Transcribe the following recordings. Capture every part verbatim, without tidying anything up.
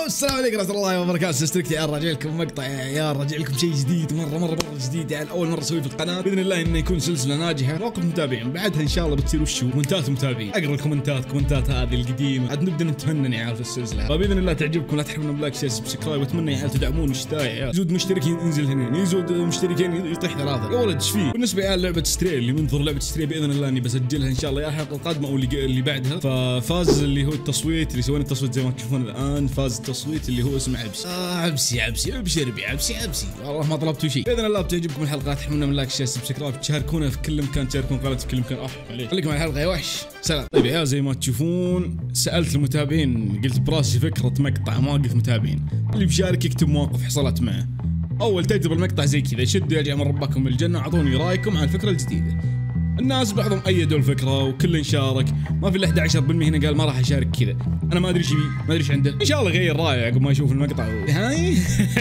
السلام عليكم ورحمة الله وبركاته. استركتي عيال راجع لكم مقطع يا عيال، راجع لكم شيء جديد مرة مرة مرة جديد، يعني أول مرة أسويه في القناة بإذن الله إنه يكون سلسلة ناجحة. موقف متابعين بعدها إن شاء الله بتصير وشو كومنتات متابعين، أقرأ الكومنتات كومنتات هذه القديمة، عاد نبدأ نتفنن يا عيال في السلسلة. فبإذن الله تعجبكم، لا تحرمونا بلايك شير سبسكرايب، وأتمنى يا عيال تدعمون وشتاي يا عيال. يزود مشتركين ينزل هنا، يزود مشتركين يطيح ثلاثة. يا ولد ايش فيه؟ بالنسبة يا عيال لعبة ستري اللي منظر لعبة ستري بإذن الله إني بسجلها إن شاء الله يا الحلقة القادمة أو اللي اللي بعدها. ففاز اللي هو التصويت اللي سوينا التصويت زي ما تشوفون الآن، فاز التصويت اللي هو اسمه عبسي. آه عبسي عبسي ابشر بي عبسي عبسي، والله ما طلبتوا شيء. باذن الله بتعجبكم الحلقات، تحملنا من لايك شير سبسكرايب، تشاركونا في كل مكان، تشاركون قناتي في كل مكان. اه عليك خليكم على الحلقه يا وحش. سلام. طيب يا عيال زي ما تشوفون سالت المتابعين، قلت براسي فكره مقطع مواقف متابعين، اللي بيشارك يكتب مواقف حصلت معه. اول تجربه المقطع زي كذا، شدوا يا جماعه من ربكم من الجنه، اعطوني رايكم عن الفكره الجديده. الناس بعضهم ايدوا الفكره وكل شارك، ما في الا أحد عشر بالمئة هنا قال ما راح اشارك كذا. انا ما ادري ايش ما ادري ايش عنده، ان شاء الله غير رايه عقب ما يشوف المقطع. هاي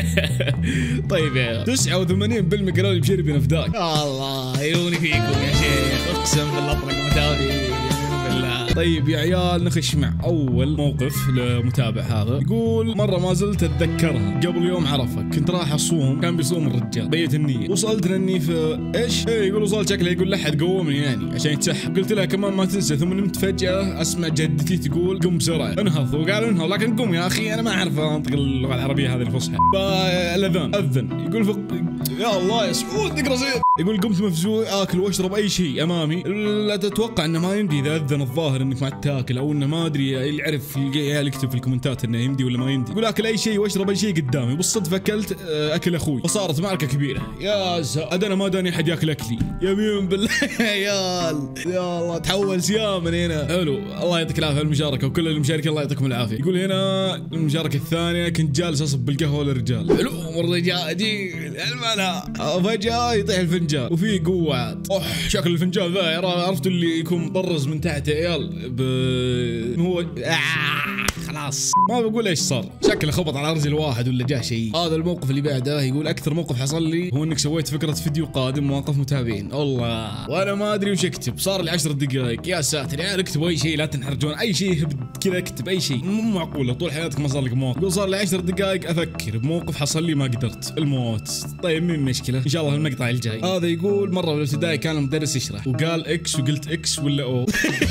طيب يا تسعة وثمانين بالمئة قالوا لي بشربي نفداك. الله عيوني فيكم يا شيخ، اقسم بالله اطرق متابعين. طيب يا عيال نخش مع اول موقف لمتابع هذا، يقول مره ما زلت اتذكرها، قبل يوم عرفه كنت راح اصوم، كان بيصوم الرجال، بيت النيه، وصلت لاني في ايش؟ ايه يقول وصل شكله يقول لحد قومني يعني عشان يتسحب، قلت لها كمان ما تنسى، ثم نمت فجاه اسمع جدتي تقول قم بسرعه انهض، وقال انهض لكن قم يا اخي انا ما اعرف انطق اللغه العربيه هذه الفصحى. فالاذان اذن، يقول فق... يا الله يا سعود اقرا زين، يقول قمت مفزوع اكل واشرب اي شيء امامي، لا تتوقع انه ما يمدي اذا اذن الظاهر انك ما تاكل، او انه ما ادري يعرف العيال يكتب في الكومنتات انه يمدي ولا ما يمدي، يقول اكل اي شيء واشرب اي شيء قدامي، بالصدفه اكلت اكل اخوي، فصارت معركه كبيره. يا زاد انا ما داني احد ياكل اكلي يمين بالله. يا يا الله تحول سيام من هنا. حلو الله يعطيك العافيه المشاركه، وكل المشاركين الله يعطيكم العافيه. يقول هنا المشاركه الثانيه، كنت جالس اصب بالقهوه للرجال، حلو مره جاء جي المنع، فجاه يطيح الفنجان وفي قوه، اوح شكل الفنجان ذا عرفت اللي يكون مطرز من تحت يا عيال ب... هو آه خلاص ما بقول ايش صار، شكله خبط على رجل واحد ولا جاه شيء. هذا الموقف اللي بعده، يقول اكثر موقف حصل لي هو انك سويت فكره فيديو قادم مواقف متابعين، الله وانا ما ادري وش اكتب، صار لي عشر دقائق. يا ساتر يا اكتبوا اي شيء لا تنحرجون، اي شيء كذا اكتب اي شيء، مو معقوله طول حياتك ما صار لك موقف. يقول صار لي عشر دقائق افكر بموقف حصل لي ما قدرت، الموت. طيب مين المشكله ان شاء الله المقطع الجاي. هذا يقول مره بالابتدائي كان المدرس يشرح وقال اكس وقلت اكس ولا او.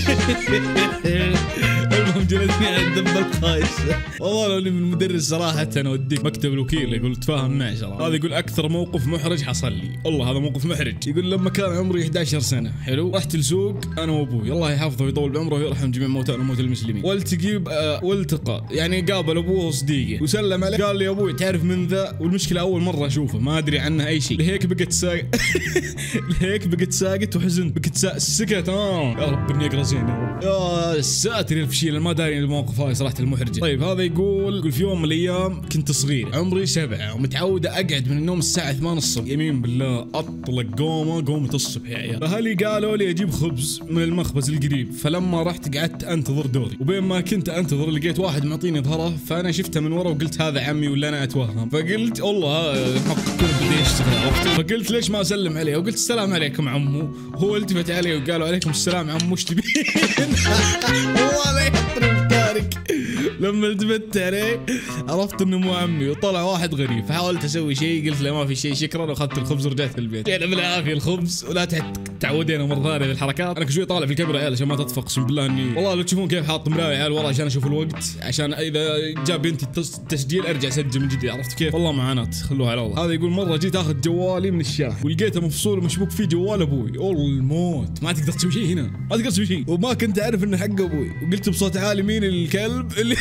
المهم جلسني على الدم الخايس، والله لو اني من المدرس صراحه انا اوديك مكتب الوكيل، يقول تفاهم معي صراحه. هذا يقول اكثر موقف محرج حصل لي، والله هذا موقف محرج. يقول لما كان عمري أحد عشر سنه، حلو، رحت السوق انا وابوي الله يحفظه ويطول بعمره ويرحم جميع موتانا وموتى المسلمين، والتقي آه والتقى يعني قابل ابوه وصديقه وسلم عليه، قال لي يا ابوي تعرف من ذا، والمشكله اول مره اشوفه ما ادري عنه اي شيء، لهيك بقت ساق لهيك بقت ساقت وحزنت، بقت سا... سكت. اه يا رب اني اقرا زين يا ساتر الفشيل، ما داري الموقف هاي صراحه المحرجه. طيب هذا يقول يقول في يوم من الايام كنت صغير عمري سبعه، ومتعود اقعد من النوم الساعه ثمانية الصبح، يمين بالله اطلق قومه قومه الصبح يا عيال. فاهلي قالوا لي اجيب خبز من المخبز القريب، فلما رحت قعدت انتظر دوري، وبين ما كنت انتظر لقيت واحد معطيني ظهره، فانا شفته من ورا وقلت هذا عمي ولا انا اتوهم، فقلت والله حق كل بدي اشتغل، فقلت ليش ما اسلم عليه، وقلت السلام عليكم عمو، هو التفت علي وقالوا عليكم السلام عمو وش تبين. والله لا يحترم تارك. لما التفت عليه عرفت انه مو عمي وطلع واحد غريب، فحاولت اسوي شيء قلت له ما في شيء شكرا، واخذت الخبز ورجعت البيت. يعني بالعافيه الخبز، ولا تعودينا مره ثانيه بالحركات. انا شوي طالع في الكاميرا عيال عشان ما تطفق، اقسم بالله اني والله لو تشوفون كيف حاط مرايه عيال ورا عشان اشوف الوقت، عشان اذا جاب بنتي التسجيل ارجع اسجل من جديد، عرفت كيف؟ والله معاناه خلوها على الله. هذا يقول مره جيت اخذ جوالي من الشاحن ولقيته مفصول ومشبوك فيه جوال ابوي، والله الموت ما تقدر تسوي شيء هنا، ما تقدر تسوي شيء، وما كنت اعرف انه حق ابوي، وقلت بصوت عالي مين الكلب اللي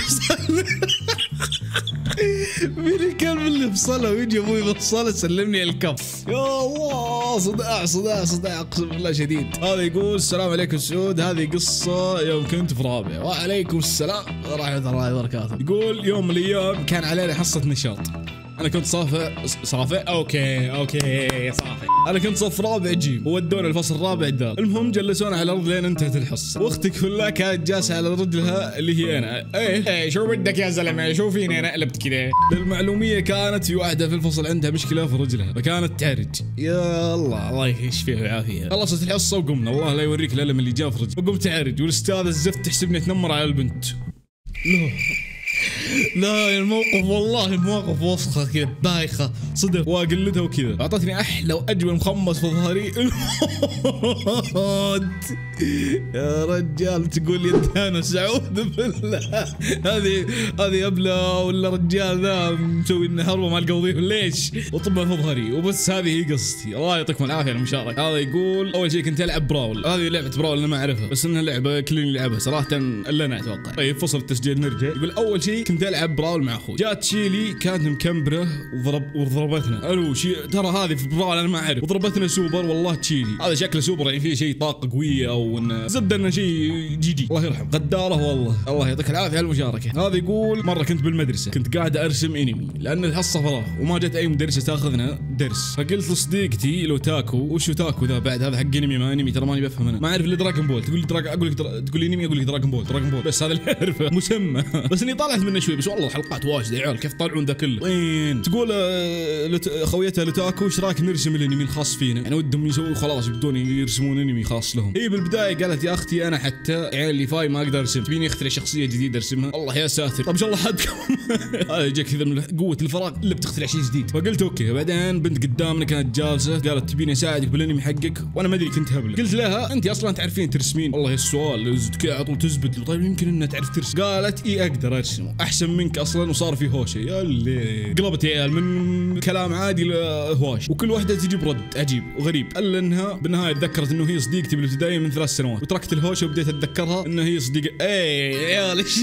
مين الكلب اللي فصله، ويجي ابوي يفصله سلمني الكف. يا الله صداع صداع صداع اقسم بالله شديد. هذا يقول السلام عليكم سعود، هذه قصه يوم كنت في رابع. وعليكم السلام ورحمه الله وبركاته. يقول يوم من الايام كان علينا حصه نشاط، انا كنت صافي صافي اوكي اوكي صافي انا كنت صف رابع جيم، وودونا الفصل الرابع دال. المهم جلسونا على الارض لين انتهت الحصه، واختك في الله كانت جالسه على رجلها اللي هي انا. ايه ايه شو بدك يا زلمه، شو فيني انا قلبت كذا. للمعلوميه كانت في واحده في الفصل عندها مشكله في رجلها، فكانت تعرج. يا الله الله يشفيها ويعافيها. خلصت الحصه وقمنا، الله لا يوريك الالم اللي جاء في رجلي، وقمت اعرج، والاستاذ الزفت تحسبني اتنمر على البنت. لا لا الموقف والله مواقف وسخه كذا بايخه صدق واقلدها وكذا. اعطتني احلى واجمل مخمص في ظهري. يا رجال تقول لي انت انا سعود بالله. هذه هذه ابله ولا رجال ذا مسوي لنا هربه مع القوضيف ليش؟ وطبها في ظهري وبس. هذه هي قصتي. الله يعطيكم العافيه على المشاركه. هذا يقول اول شيء كنت العب براول. هذه لعبه براول انا ما اعرفها بس انها لعبه كلنا يلعبها صراحه الا انا اتوقع. طيب فصل التسجيل نرجع. يقول اول شيء كنت العب براول مع اخوي جات شيلي كانت مكمبره وضرب وضربتنا. الو شي ترى هذه في براول انا ما اعرف وضربتنا سوبر والله تشيلي. هذا شكله سوبر يعني فيه شيء طاقه قويه او انه زبده انه شيء جي جي. الله يرحم غداره والله. الله يعطيك العافيه على المشاركه. هذا يقول مره كنت بالمدرسه كنت قاعد ارسم انمي لان الحصه فراغ وما جت اي مدرسه تاخذنا درس فقلت لصديقتي لو تاكو وش تاكو ذا بعد هذا حق انمي ما انمي ترى ماني بفهم انا ما اعرف الا دراجون بول. تقول لي دراجون اقول لك درا... تقول لي انمي اقول لك دراجون بول دراجون بول بس هذا اللي اعرفه مسمى. بس اني طلعت منه شوي بس والله الحلقات واجد يا عيال كيف طالعون ذا كله. وين تقول آه لت... خويتها لوتاكو ايش رايك نرسم الانمي الخاص فينا يعني ودهم يسووا خلاص يبدون يرسمون انمي خاص لهم. هي بالبدايه قالت يا اختي انا حتى عيال اللي فاي ما اقدر ارسم تبيني اخترع شخصيه جديده ارسمها. الله يا ساتر طب ان شاء الله حدكم. هذا جاك كذا من قوه الفراغ اللي بتخترع شيء جديد. فقلت اوكي. بعدين بنت قدامنا كانت جالسه قالت تبيني اساعدك بالانمي حقك وانا ما ادري كنت هبله. قلت لها انت اصلا تعرفين ترسمين. والله السؤال كذا على طول تزبد. طيب يمكن انها تعرف ترسم. قالت اي اقدر ارسم احسن منك اصلا وصار في هوشه. يا اللي قلبت يا عيال من كلام عادي لهواش وكل واحده تجيب رد عجيب وغريب الا انها بالنهايه تذكرت انه هي صديقتي بالابتدائي من ثلاث سنوات وتركت الهوشه وبديت اتذكرها انها هي صديقه. اي يا عيال ايش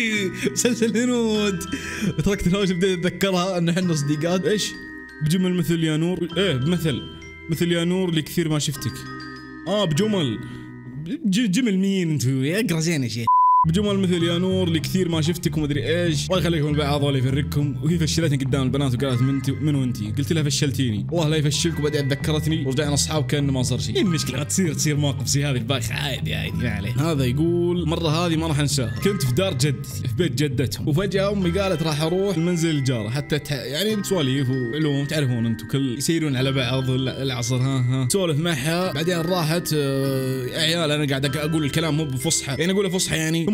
مسلسل هنود. تركت الهوشه وبديت اتذكرها ان احنا صديقات. ايش بجمل مثل يا نور ايه بمثل مثل يا نور اللي كثير ما شفتك. اه بجمل جمل مين انتو اقرا زين يا شيخ. بجمل مثل يا نور اللي كثير ما شفتك ومدري ايش. الله يخليكم البعض ولا يفرقكم. وهي فشلتني قدام البنات وقالت من منو انتي؟ قلت لها فشلتيني. الله لا يفشلك. وبعدين ذكرتني ورجعنا اصحاب كانه ما صار شيء. ايه المشكله تصير تصير مواقف زي هذه البايخه عادي عادي ما عليه. هذا يقول مره هذه ما راح انساها كنت في دار جدتي في بيت جدتهم وفجاه امي قالت راح اروح المنزل الجاره حتى تح... يعني سواليف وعلوم تعرفون انتم كل يسيرون على بعض العصر ها ها سولف معها. بعدين راحت آه... يا عيال انا قاعد اقول الكلام مو بفصحى يعني اقوله فصحى يعني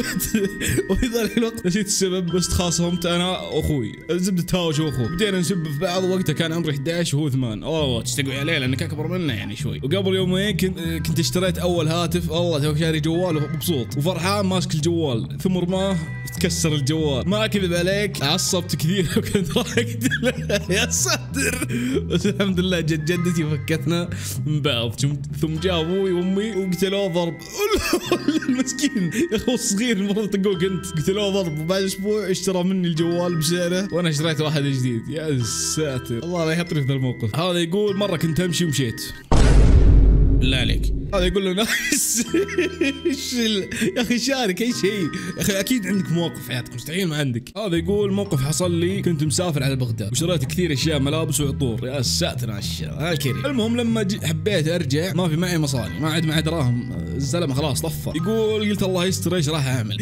وفي ذلك الوقت نسيت السبب بس تخاصمت انا واخوي الزبده تهاوش واخوه بدينا نسب في بعض. وقتها كان عمري احد عشر وهو ثمان. اوه تستقوي عليه لانك اكبر منه يعني شوي. وقبل يومين كنت كنت اشتريت اول هاتف. الله تو شاري جوال ومبسوط وفرحان ماسك الجوال ثم رماه تكسر الجوال. ما اكذب عليك عصبت كثير وكنت راح اقتله. يا ساتر. بس الحمد لله جت جدتي وفكتنا من بعض ثم جاء ابوي وامي وقتلوه ضرب. المسكين يا اخو الصغير المفروض تقول كنت قتلوه ضرب. وبعد اسبوع اشترى مني الجوال بسعره وانا اشتريت واحد جديد. يا ساتر الله لا يحطني في ذا الموقف. هذا يقول مره كنت امشي ومشيت بالله عليك. هذا يقول له نايس. ايش يا اخي شارك اي شيء يا اخي اكيد عندك مواقف في حياتك مستحيل ما عندك. هذا يقول موقف حصل لي كنت مسافر على بغداد وشريت كثير اشياء ملابس وعطور. يا ساتر على الشيء الكريم. المهم لما حبيت ارجع ما في معي مصاري ما عاد معي دراهم الزلمه خلاص طفى. يقول قلت الله يستر ايش راح اعمل.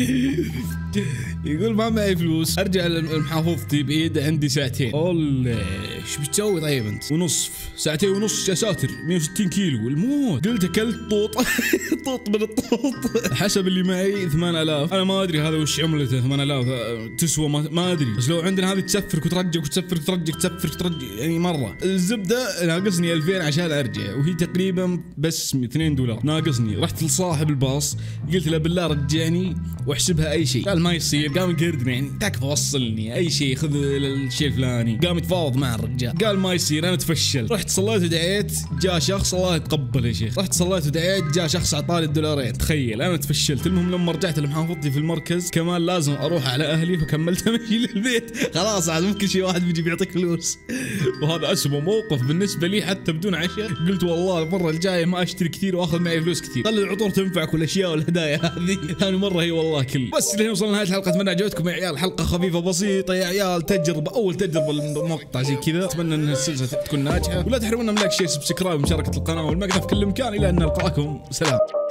يقول ما معي فلوس ارجع لمحافظتي بعيد عندي ساعتين. قول ايش بتسوي طيب انت؟ ونصف ساعتين ونص يا ساتر مئة وستين كيلو الموت. قلت اكلت طوط. طوط من الطوط. حسب اللي معي ثمانية آلاف. انا ما ادري هذا وش عملته ثمانية آلاف تسوى ما, ما ادري بس لو عندنا هذه تسفرك وترجع وتسفرك وترجع تسفرك وترجع يعني مره. الزبده ناقصني ألفين عشان ارجع وهي تقريبا بس اثنين دولار ناقصني. رحت لصاحب الباص قلت له بالله رجعني واحسبها اي شيء. قال ما يصير. قام يقردني يعني تكفى وصلني اي شيء خذ الشيء الفلاني. قام يتفاوض مع الرجال قال ما يصير انا تفشل. رحت صليت ودعيت جاء شخص الله يتقبل يا شيخ. رحت صليت ودعيت جاء شخص اعطاني الدولارين. تخيل انا تفشلت. المهم لما رجعت لمحافظتي في المركز كمان لازم اروح على اهلي فكملت امشي للبيت. خلاص عاد ممكن شيء واحد بيجي بيعطيك فلوس. وهذا اسوء موقف بالنسبه لي حتى بدون عشاء. قلت والله المره الجايه ما اشتري كثير واخذ معي فلوس كثير. خلي العطور تنفعك والاشياء والهدايا هذه. ثاني مره هي والله كل. بس لهنا وصلنا لنهايه الحلقه. اتمنى عجبتكم يا عيال. حلقه خفيفه بسيطه يا عيال تجربه اول تجربه للمقطع زي كذا. اتمنى ان السلسله تكون ناجحه ولا تحرمونا من لايك شير سبسكرايب ومشاركه القناه والمقطع في كل مكان. الى ان نلقاكم سلام.